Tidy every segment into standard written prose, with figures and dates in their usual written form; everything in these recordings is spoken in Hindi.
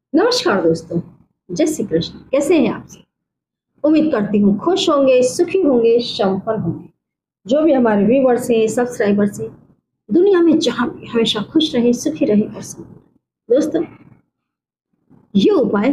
नमस्कार दोस्तों, जय श्री कृष्ण। कैसे हैं आप सब? उम्मीद करती हूँ खुश होंगे, सुखी होंगे, संपन्न होंगे। जो भी हमारे व्यूवर्स हैं, सब्सक्राइबर्स हैं, दुनिया में जहाँ भी हमेशा खुश रहे, सुखी रहे और संपन्न। दोस्तों, ये उपाय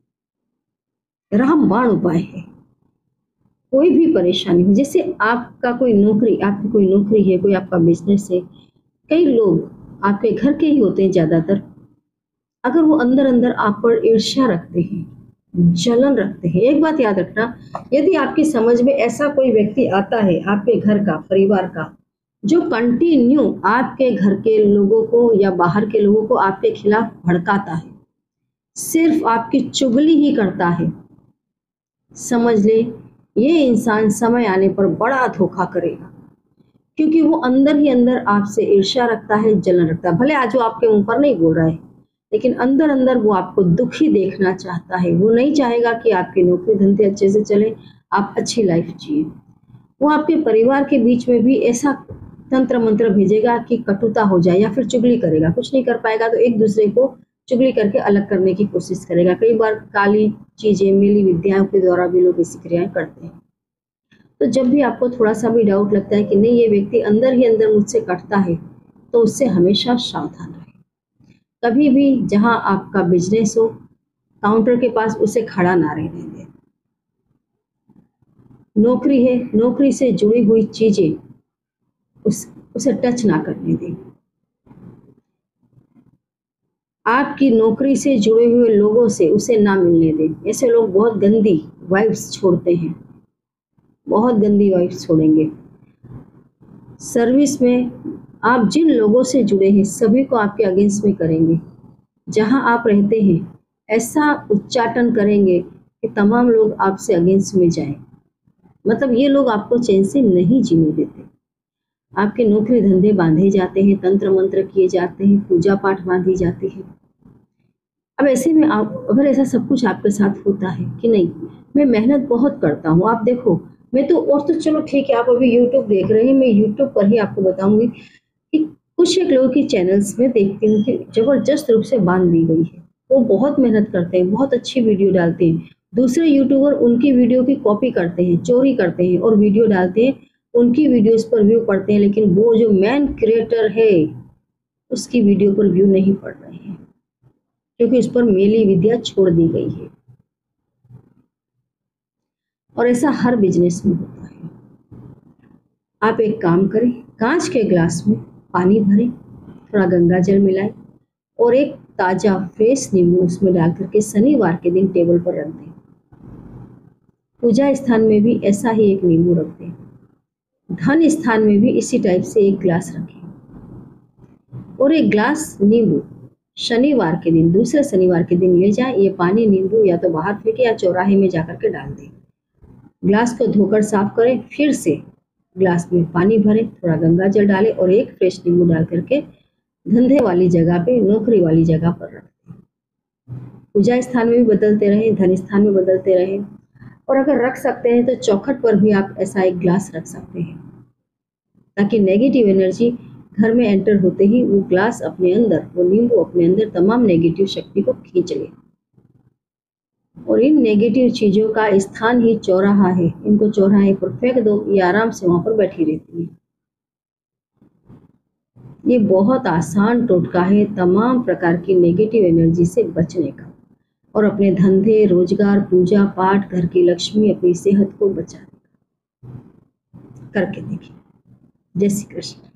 रामबाण उपाय है। कोई भी परेशानी हो, जैसे आपकी कोई नौकरी है, कोई आपका बिजनेस है, कई लोग आपके घर के ही होते हैं ज्यादातर। अगर वो अंदर अंदर आप पर ईर्ष्या रखते हैं, जलन रखते हैं, एक बात याद रखना, यदि आपकी समझ में ऐसा कोई व्यक्ति आता है आपके घर का, परिवार का, जो कंटिन्यू आपके घर के लोगों को या बाहर के लोगों को आपके खिलाफ भड़काता है, सिर्फ आपकी चुगली ही करता है, समझ ले ये इंसान समय आने पर बड़ा धोखा करेगा। क्योंकि वो अंदर ही अंदर आपसे ईर्ष्या रखता है, जलन रखता है। भले आज वो आपके मुंह पर नहीं बोल रहा है, लेकिन अंदर अंदर वो आपको दुखी देखना चाहता है। वो नहीं चाहेगा कि आपकी नौकरी धंधे अच्छे से चले, आप अच्छी लाइफ जिए। वो आपके परिवार के बीच में भी ऐसा तंत्र मंत्र भेजेगा कि कटुता हो जाए, या फिर चुगली करेगा। कुछ नहीं कर पाएगा तो एक दूसरे को चुगली करके अलग करने की कोशिश करेगा। कई बार काली चीजें, मिली विद्याओं के द्वारा भी लोग ऐसी क्रियाएं करते हैं। तो जब भी आपको थोड़ा सा भी डाउट लगता है कि नहीं, ये व्यक्ति अंदर ही अंदर मुझसे कटता है, तो उससे हमेशा सावधान रहे। कभी भी जहां आपका बिजनेस हो, काउंटर के पास उसे खड़ा ना रहने दें। नौकरी है, नौकरी से जुड़ी हुई चीजें उसे टच ना करने दें। आपकी नौकरी से जुड़े हुए लोगों से उसे ना मिलने दें। ऐसे लोग बहुत गंदी वाइब्स छोड़ते हैं, बहुत गंदी वाइब्स छोड़ेंगे। सर्विस में आप जिन लोगों से जुड़े हैं, सभी को आपके अगेंस्ट में करेंगे। जहां आप रहते हैं, ऐसा उच्चाटन करेंगे कि तमाम लोग आपसे अगेंस्ट में जाएं। मतलब ये लोग आपको चैन से नहीं जीने देते। आपके नौकरी धंधे बांधे जाते हैं, तंत्र मंत्र किए जाते हैं, पूजा पाठ बांधी जाती है। अब ऐसे में आप, अगर ऐसा सब कुछ आपके साथ होता है कि नहीं, मैं मेहनत बहुत करता हूँ, आप देखो, मैं तो, और तो चलो ठीक है, आप अभी यूट्यूब देख रहे हैं, मैं यूट्यूब पर ही आपको बताऊंगी कि कुछ एक लोगों की चैनल्स में देखती हूँ कि जबरदस्त रूप से बांध दी गई है। वो बहुत मेहनत करते हैं, बहुत अच्छी वीडियो डालते हैं। दूसरे यूट्यूबर उनकी वीडियो की कॉपी करते हैं, चोरी करते हैं और वीडियो डालते हैं, उनकी वीडियोस पर व्यू पड़ते हैं, लेकिन वो जो मेन क्रिएटर है उसकी वीडियो पर व्यू नहीं पड़ रहे हैं, क्योंकि उस पर मेली विद्या छोड़ दी गई है। और ऐसा हर बिजनेस में होता है। आप एक काम करें, कांच के ग्लास में पानी भरें, थोड़ा गंगा जल मिलाएं और एक ताजा फ्रेश नींबू उसमें डाल करके शनिवार के दिन टेबल पर रख दें। पूजा स्थान में भी ऐसा ही एक नींबू रख दें। धन स्थान में भी इसी टाइप से एक ग्लास रखें और एक ग्लास नींबू शनिवार के दिन, दूसरे शनिवार के दिन ले जाएं। ये पानी नींबू या तो बाहर फेंके या चौराहे में जाकर के डाल दें। ग्लास को धोकर साफ करें, फिर से ग्लास में पानी भरें, थोड़ा गंगा जल डालें और एक फ्रेश नींबू डाल करके धंधे वाली जगह पे, नौकरी वाली जगह पर रख दें। पूजा स्थान में भी बदलते रहें, धन स्थान में बदलते रहें। और अगर रख सकते हैं तो चौखट पर भी आप ऐसा एक ग्लास रख सकते हैं, ताकि नेगेटिव एनर्जी घर में एंटर होते ही वो ग्लास अपने अंदर, वो नींबू अपने अंदर तमाम नेगेटिव शक्ति को खींच ले। और इन नेगेटिव चीजों का स्थान ही चौराहा है, इनको चौराहे पर फेंक दो, ये आराम से वहां पर बैठी रहती है। ये बहुत आसान टोटका है तमाम प्रकार की नेगेटिव एनर्जी से बचने का, और अपने धंधे, रोजगार, पूजा पाठ, घर की लक्ष्मी, अपनी सेहत को बचाने का। करके देखिए। जय श्री कृष्ण।